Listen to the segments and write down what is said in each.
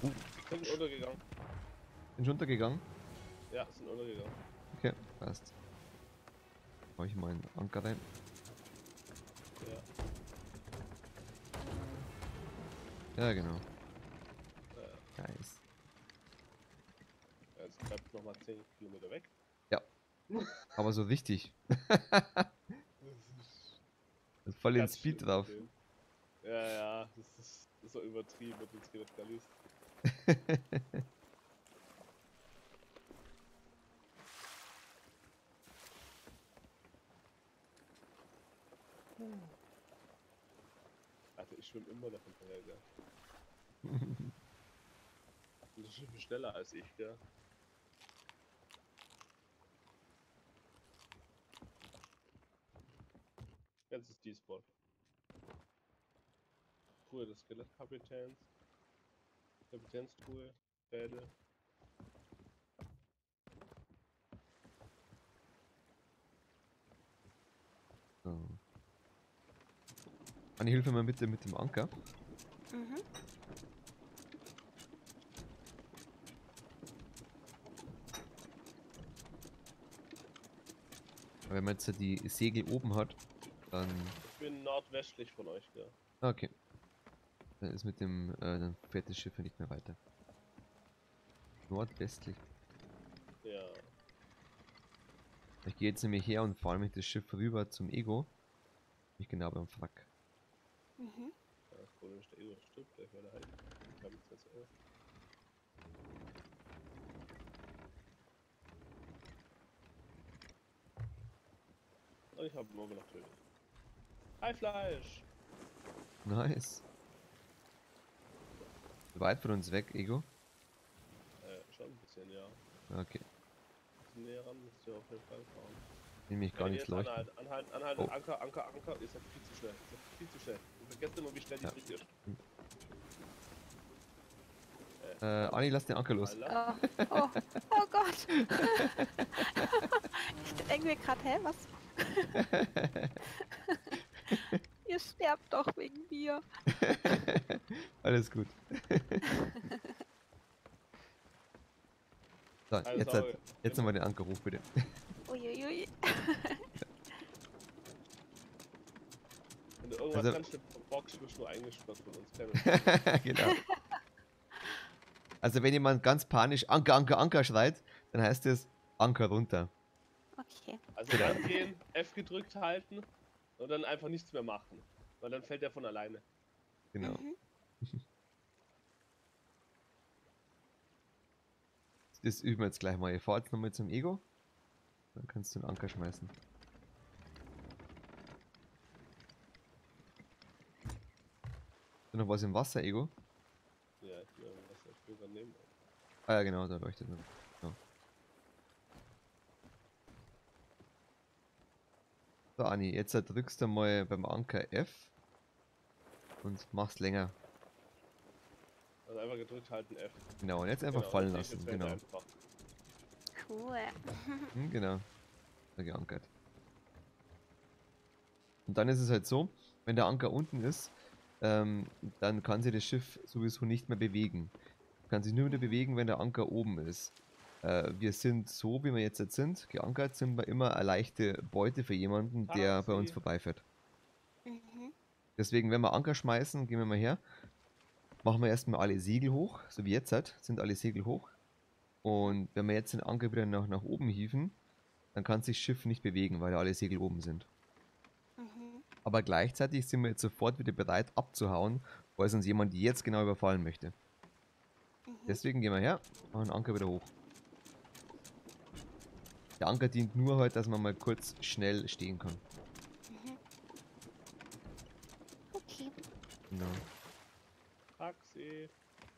Sind untergegangen. Bin schon untergegangen? Ja, sind untergegangen. Okay, passt. Mach ich mal einen Anker rein. Ja. Ja, genau. Ja. Nice. Jetzt bleibt nochmal 10 Kilometer weg. Ja. Aber so richtig. Das ist Voll den ganz Speed schlimm drauf. mit dem. Ja, ja, das ist so übertrieben mit den Skelettkalistes. Also ich schwimme immer noch hinterher, gell. Und das ist viel schneller als ich, gell. Jetzt ist die Spot. Truhe des Skelettkapitäns. Kapitänstruhe. Fäde. So. Anni, hilf mir mal bitte mit dem Anker. Mhm. Wenn man jetzt die Segel oben hat, dann... Ich bin nordwestlich von euch, gell. Okay. Dann ist mit dem... dann fährt das Schiff ja nicht mehr weiter. Nordwestlich. Ja. Ich gehe jetzt nämlich her und fahre mit das Schiff rüber zum Ego. Nicht genau beim Wrack. Mhm. Ja, das Problem ist, der Ego stirbt gleich, weil er halt damit jetzt auf. Und ich habe morgen noch tötet. Haifleisch! Nice. Weit von uns weg, Ego? Schon ein bisschen, ja. Okay. Ein bisschen näher ran müsst ihr auf jeden Fall fahren. Nämlich gar nichts jetzt leuchten. anhalten, Oh. Anker. Ihr seid viel zu schnell. Ihr seid viel zu schnell. Ihr vergesst immer, wie schnell die Ja. Trick ist. Anni, lass den Anker los. Oh, oh, oh Gott. Ich denke mir gerade, hä, was? Ihr sterbt doch wegen mir. Alles gut. So, jetzt nochmal den Anker hoch, bitte. Uiuiui. Wenn du irgendwas Also- ganz schön verbockst, wirst du nur eingesperrt von uns. Keine Genau. Also wenn jemand ganz panisch Anker, Anker, Anker schreit, dann heißt es Anker runter. Okay. Also Genau. rangehen, F gedrückt halten und dann einfach nichts mehr machen. Weil dann fällt der von alleine. Genau. Mhm. Das üben wir jetzt gleich mal. Ihr fahrt jetzt nochmal zum Ego. Dann kannst du den Anker schmeißen. Ist da noch was im Wasser, Ego? Ja, ich will was ich will gerade nehmen. Ah ja, genau, da leuchtet noch. Genau. So, Anni, jetzt drückst du mal beim Anker F und machst länger. Also einfach gedrückt halten, F. Genau, und jetzt einfach Genau, fallen das lassen. fällt Genau. einfach. Cool. Genau. Da geankert. Und dann ist es halt so, wenn der Anker unten ist, dann kann sich das Schiff sowieso nicht mehr bewegen. Kann sich nur wieder bewegen, wenn der Anker oben ist. Wir sind so, wie wir jetzt sind, geankert, sind wir immer eine leichte Beute für jemanden, der bei uns Taxi. vorbeifährt. Mhm. Deswegen, wenn wir Anker schmeißen, gehen wir mal her, machen wir erstmal alle Segel hoch, so wie jetzt sind alle Segel hoch. Und wenn wir jetzt den Anker wieder nach oben hieven, dann kann sich das Schiff nicht bewegen, weil alle Segel oben sind. Mhm. Aber gleichzeitig sind wir jetzt sofort wieder bereit abzuhauen, weil uns jemand jetzt genau überfallen möchte. Mhm. Deswegen gehen wir her, machen den Anker wieder hoch. Der Anker dient nur halt, dass man mal kurz schnell stehen kann. Mhm. Okay. Genau. Taxi.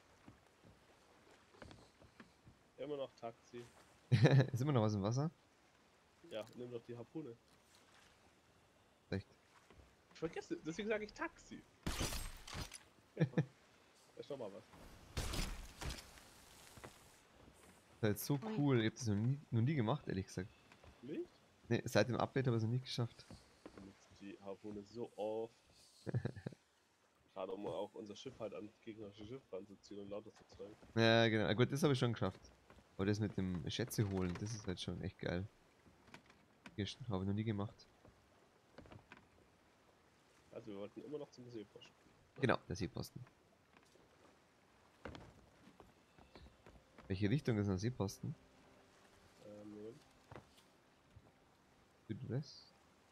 Immer noch Taxi. Ist immer noch was im Wasser? Ja, nimm doch die Harpune. Echt. Ich vergesse, deswegen sage ich Taxi. Ja. Da ist noch mal was. Das ist halt so Ui. cool. Ich hab das noch nie gemacht, ehrlich gesagt. Nicht? Ne, seit dem Update habe ich es noch nie geschafft. Ich benutze die Harpune so oft. Gerade um auch unser Schiff halt an das gegnerische Schiff ranzuziehen und lauter zu zeigen. Ja, genau. Gut, das habe ich schon geschafft. Aber das mit dem Schätze holen, das ist halt schon echt geil. Gestern habe ich noch nie gemacht. Also wir wollten immer noch zum Seeposten. Genau, der Seeposten. Welche Richtung ist ein Seeposten? Moment. Südwest?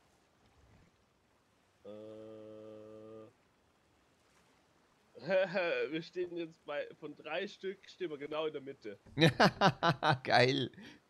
Wir stehen jetzt von 3 Stück, stehen wir genau in der Mitte. Geil.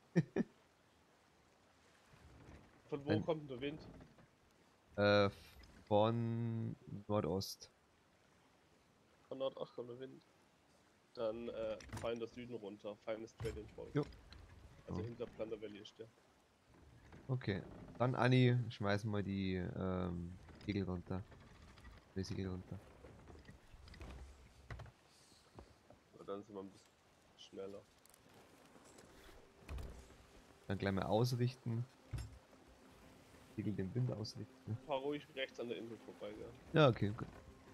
Von wo Ein- kommt denn der Wind? Äh, von Nordost. Von Nordost kommt der Wind. Dann fallen der Süden runter, fallen das Trading Fall. Jo. Also Oh. hinter Plunder Valley ist der. Okay. Dann, Anni, schmeißen wir die Segel runter. Die Segel runter. Und dann sind wir ein bisschen schneller. Dann gleich mal ausrichten. Segel den Wind ausrichten. Fahr ruhig rechts an der Insel vorbei, ja. Ja, okay, gut.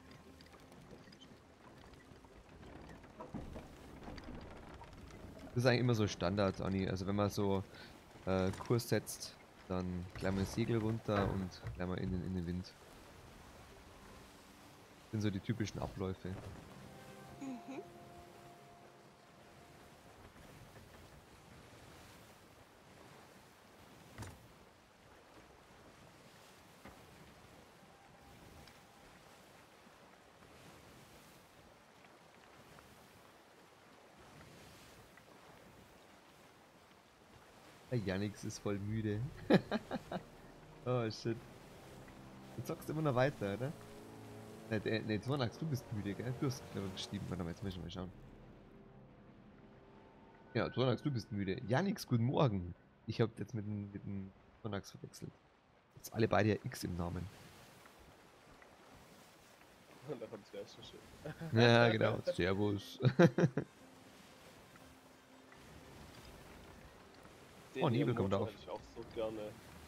Das ist eigentlich immer so Standard, Anni. Also wenn man so Kurs setzt, dann gleich mal Segel runter und gleich mal in den Wind. Das sind so die typischen Abläufe. Mhm. Der Janix ist voll müde. Oh shit. Du zockst immer noch weiter, oder? Ne, Zonax, du bist müde, gell? Du hast mir geschrieben. Warte mal, jetzt müssen wir mal schauen. Ja, Zonax, du bist müde. Janix, guten Morgen. Ich hab jetzt mit dem Zonax verwechselt. Jetzt alle beide ja X im Namen. Und da kommt es erst schon schön. Ja, genau. Servus. Den Oh, Nebel kommt Motor auf. hätte ich auch so gerne.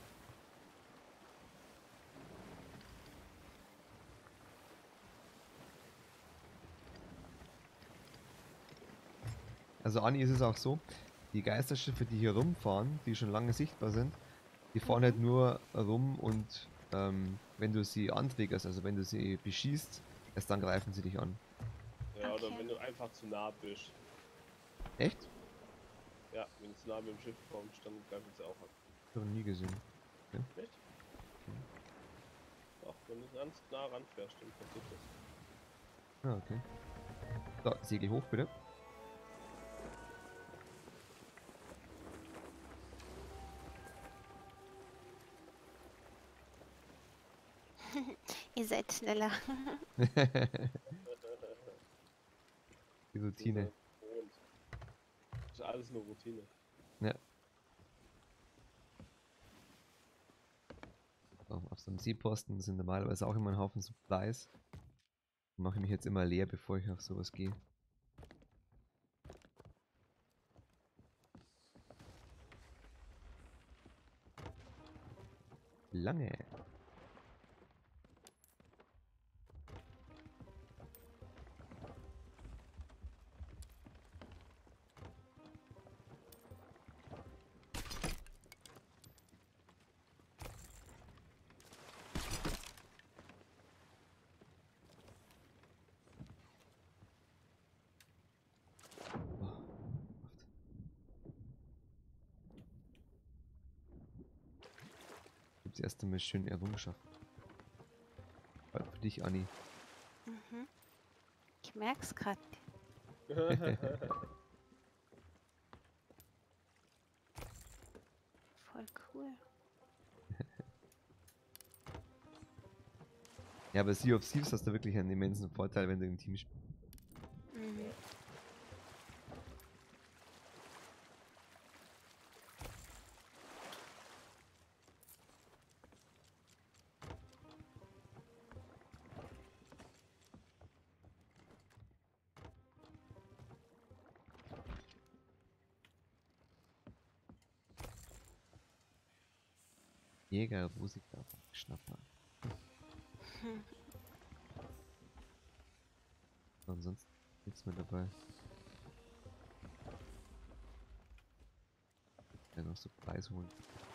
Also Anni, ist es auch so, die Geisterschiffe, die hier rumfahren, die schon lange sichtbar sind, die fahren halt nur rum und wenn du sie antriggerst, also wenn du sie beschießt, erst dann greifen sie dich an. Ja, oder Okay. wenn du einfach zu nah bist. Echt? Ja, wenn du zu nah mit dem Schiff kommst, dann greifen sie auch an. Ich habe noch nie gesehen. Nicht? Doch, wenn du ganz nah ranfährst, dann passiert das. Ah, okay. So, Segel hoch bitte. Ihr seid schneller. Die Routine. Und das ist alles nur Routine. Ja. So, auf so einem Seeposten sind normalerweise auch immer ein Haufen Supplies. Mache ich mich jetzt immer leer, bevor ich auf sowas gehe. Lange. Oh, oft. Gibt's erst einmal schön Errungenschaften. Vor allem für dich, Anni. Mhm. Ich merk's grad. Voll cool. Ja, aber Sea of Thieves hast du wirklich einen immensen Vorteil, wenn du im Team spielst. Mhm. Jäger, Musiker, Schnapper. Hm. Ansonsten nichts mehr dabei. Ja, noch so Preis holen.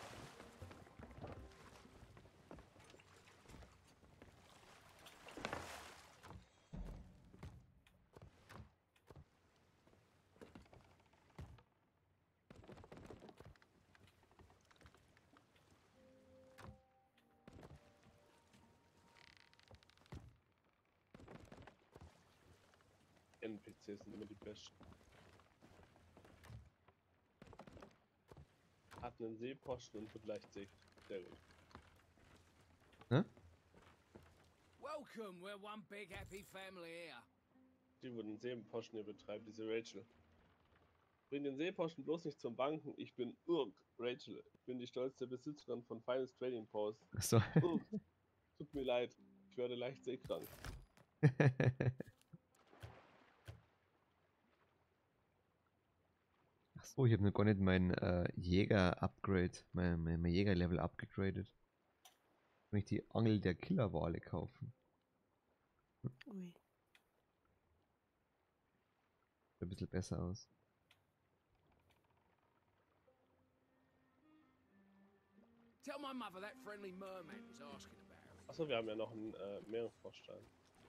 NPCs sind immer die besten. Hat einen Seeposten und wird leicht sägt. Sehr gut. Welcome, we're one big happy family here. Die, wo den Seeposten hier betreibt, diese Rachel. Bring den Seeposten bloß nicht zum Banken. Ich bin Rachel. Ich bin die stolze Besitzerin von Finest Trading Post. Achso. Tut mir leid. Ich werde leicht seekrank. Achso, ich habe noch gar nicht mein Jäger-Upgrade, mein Jäger-Level abgegradet. Kann ich die Angel der Killerwale kaufen? Ui. Sieht ein bisschen besser aus. Tell my mother that friendly merman was asking about her. Achso, wir haben ja noch einen Meeresfroschstein.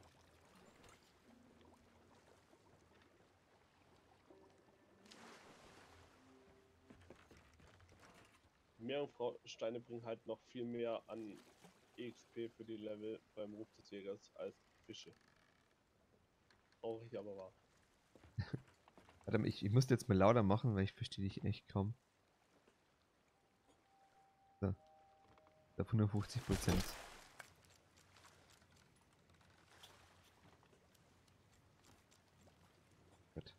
Meeresfroschsteine bringen halt noch viel mehr an EXP für die Level beim Ruf des Jägers als Fische. Traurig, aber wahr. Warte mal, ich musste jetzt mal lauter machen, weil ich verstehe dich echt kaum. So. Auf 150%. Gut.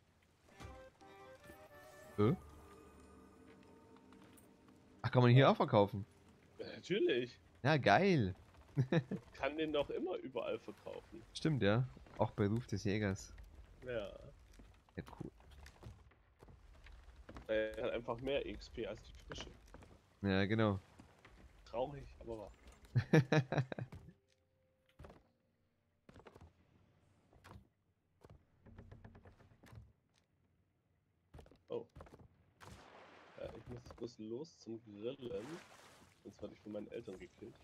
Ach, kann man hier auch verkaufen? Ja, natürlich. Ja, geil. Kann den doch immer überall verkaufen. Stimmt, ja. Auch bei Ruf des Jägers. Ja. Ja, cool. Er hat einfach mehr XP als die Fische. Ja, genau. Traurig, aber wahr. Oh. Ja, ich muss bloß los zum Grillen. Sonst werde ich von meinen Eltern gekillt.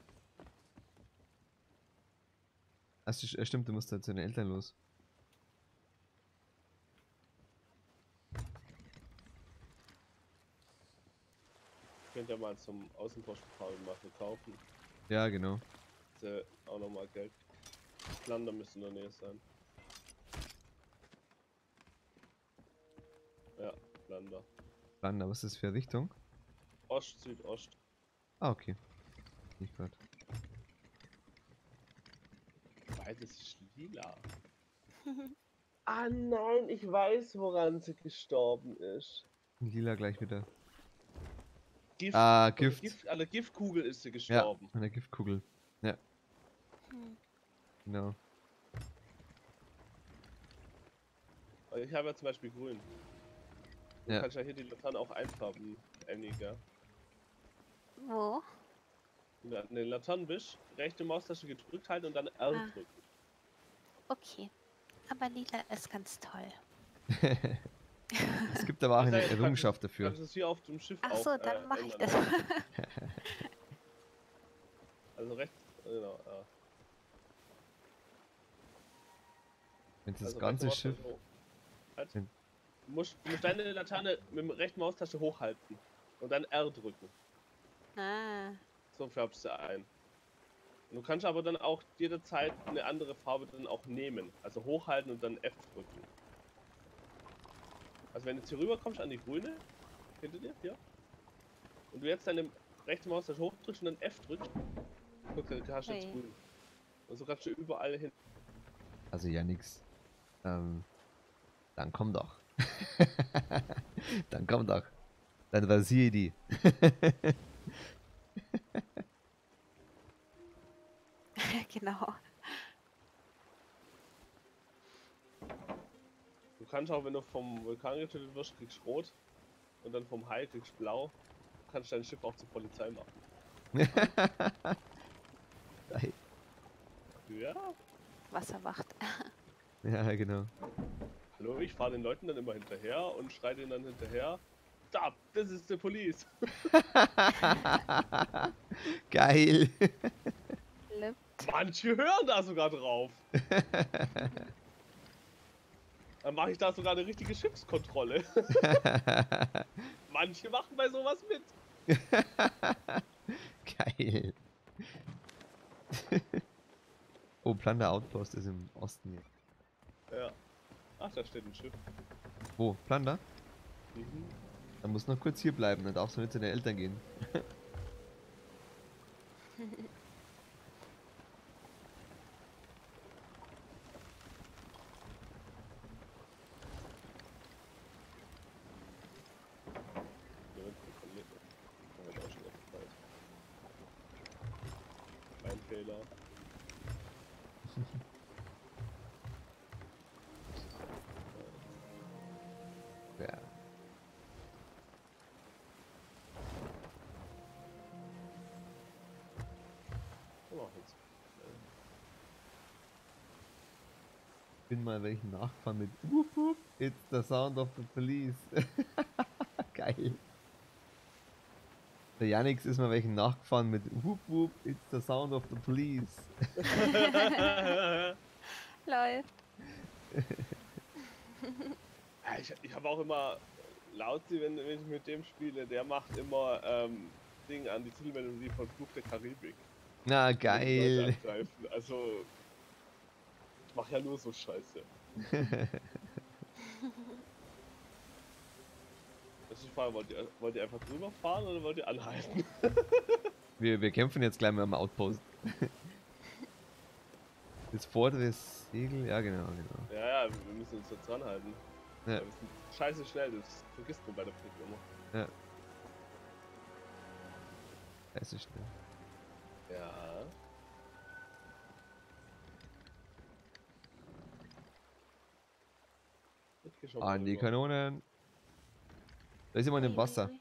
Ach, stimmt, du musst halt zu deinen Eltern los. Könnt ihr mal zum Außenpostenfahren mal verkaufen. Ja, genau. Ist ja auch nochmal Geld. Lander müsste in der Nähe sein. Ja, Lander. Dann, was ist das für Richtung? Ost, Südost. Ah, okay. Nicht grad. Beides ist lila. Ah nein, ich weiß, woran sie gestorben ist. Lila gleich wieder. Gift. Ah, Gift. An der Giftkugel ist sie Ja, gestorben. an der Giftkugel. Ja, Hm. genau. Also ich habe ja zum Beispiel grün. Du Ja. kannst ja hier die Laterne auch einfärben, Annie, gell? Wo? Wenn du an den Laternen bist, rechte Maustaste gedrückt halten und dann R Ah. drücken. Okay. Aber lila ist ganz toll. Es gibt aber auch Ich sag eine jetzt, Errungenschaft Du dafür. kannst es hier auf dem Schiff Ach auch so, dann mache ich das. ändern. Also rechts, genau, ja. Wenn das Also ganze rechte Schiff. Maustaste hoch. Halt. Wenn- Du musst deine Laterne mit der rechten Maustaste hochhalten und dann R drücken. Ah. So färbst du ein. Und du kannst aber dann auch jederzeit eine andere Farbe dann auch nehmen. Also hochhalten und dann F drücken. Also wenn du jetzt hier rüber kommst an die grüne, hinter dir, hier. Und du jetzt deine rechte Maustaste hochdrückst und dann F drückst, guck, dann hast du jetzt Ui. grün. Und so kannst du überall hin. Also ja nix. Dann komm doch. Dann komm doch. Dann rasier die. Genau. Du kannst auch, wenn du vom Vulkan getötet wirst, kriegst rot. Und dann vom Hai kriegst blau. Du kannst dein Schiff auch zur Polizei machen. Geil. Ja, Wasserwacht. Ja, genau. Hallo, ich fahre den Leuten dann immer hinterher und schreie denen dann hinterher. Stop, this is the police. Geil. Flip. Manche hören da sogar drauf. Dann mache ich da sogar eine richtige Schiffskontrolle. Manche machen bei sowas mit. Geil. Oh, Plunder Outpost ist im Osten hier. Ja. Ach, da steht ein Schiff. Wo? Plunder? Mhm. Dann muss noch kurz hier bleiben, dann darfst du nicht zu deinen Eltern gehen. Ja, kontrolliert. Das hat auch schon aufgefallen. Kein Fehler. Ja. Oh, jetzt. Bin mal welchen nachgefahren mit Whoop Whoop, it's the sound of the police. Geil. Der Janix ist mal welchen nachgefahren mit Whoop Whoop, it's the sound of the police. Läuft. Ja, ich habe auch immer Lauzi, wenn ich mit dem spiele, der macht immer Ding an die Titelmelodie von Fluch der Karibik. Na, wenn die Leute geil. angreifen. Also, ich mach ja nur so Scheiße. Das ist die Frage, wollt ihr einfach drüber fahren oder wollt ihr anhalten? Wir kämpfen jetzt gleich mal am Outpost. Das vordere Segel, ja genau. Ja, wir müssen uns jetzt ranhalten. Ja. Wir sind scheiße schnell, das vergisst man bei der Fliege immer. Ja. Das ist schnell. Ja. Ich geh schon mal An die rüber. Kanonen. Da ist jemand im Ui, Wasser. ui, ui.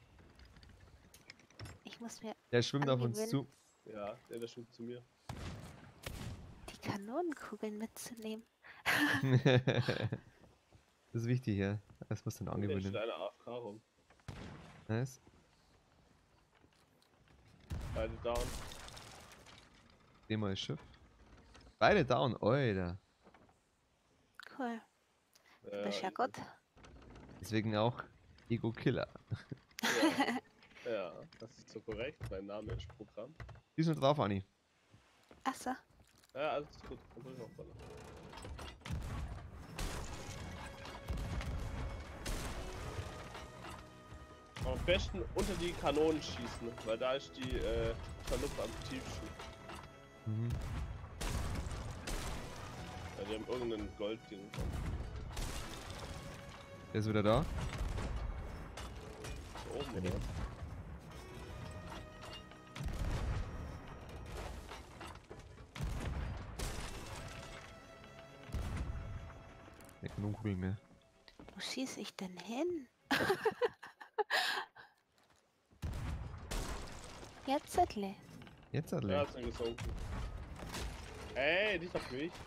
Ich muss mir Der schwimmt auf uns angewöhnen, zu. Ja, der schwimmt zu mir. die Kanonenkugeln mitzunehmen. Das ist wichtig, ja. Das muss dann Und der steht angewöhnen. eine AFK rum. Nice. Beide down. Nehmen wir das Schiff. Beide down, Alter. Cool. Du bist ja gut. Deswegen auch Ego Killer. Ja, das ist so korrekt. Mein Name ist Programm. Die sind drauf, Anni. Achso. Ja, alles gut. Dann drück auf Baller. Am besten unter die Kanonen schießen, weil da ist die Schaluppe am tiefsten. Mhm. Ja, die haben irgendein Goldding. Der ist wieder da. Da oben, oder? Der Kanonenkugel mehr. Wo schieße ich denn hin? Jetzt Zettel. Jetzt hat Ja, er. ist dann gesunken. Ey, nicht auf mich.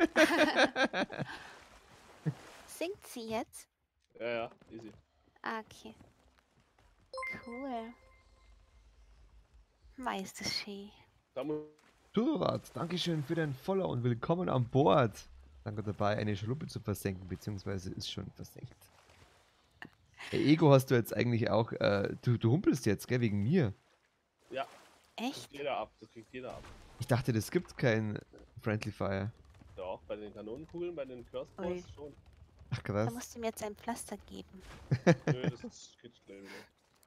Singt sie jetzt? Ja, easy. Ah, okay. Cool. Meisterski. Da muss Turat, Dankeschön für dein Follow und willkommen an Bord. Danke dabei, eine Schaluppe zu versenken, beziehungsweise ist schon versenkt. Hey, Ego hast du jetzt eigentlich auch, du humpelst jetzt, gell, wegen mir. ja, Echt? jeder ab. Das kriegt jeder ab. Ich dachte, das gibt kein Friendly Fire. Doch, bei den Kanonenkugeln, bei den Curse Ui. Balls schon. Ach Da krass. musst du mir jetzt ein Pflaster geben. Nö, das ist geht schnell wieder.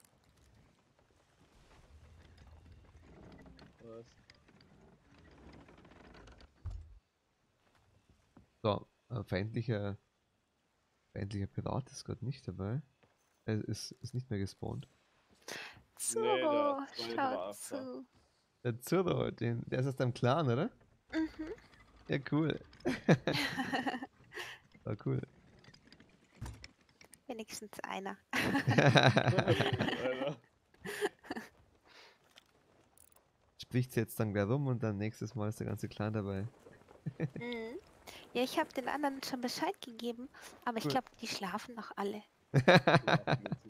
Was? So, feindlicher Pirat ist gerade nicht dabei. Er ist nicht mehr gespawnt. Zoro, der zweite schaut war zu. Der Zurdo, der ist aus deinem Clan, oder? Mhm. Ja, cool. War cool. Wenigstens einer. Alter. Spricht's jetzt dann gleich rum und dann nächstes Mal ist der ganze Clan dabei. Mhm. Ja, ich habe den anderen schon Bescheid gegeben, aber ich Gut. glaube, die schlafen noch alle. Ja, mit